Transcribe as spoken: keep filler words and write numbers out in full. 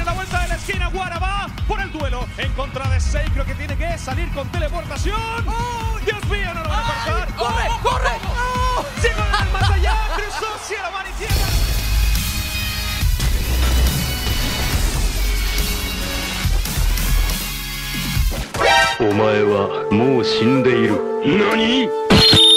la vuelta de la esquina. Guara va por el duelo en contra de Sei. Creo que tiene que salir con teleportación. ¡Oh! ¡Dios mío, no lo van a cortar! ¡Corre, corre! ¡Oh! ¡Llegó al más allá! ¡Cruzó cielo, mar y tierra! お前はもう死んでいる。何？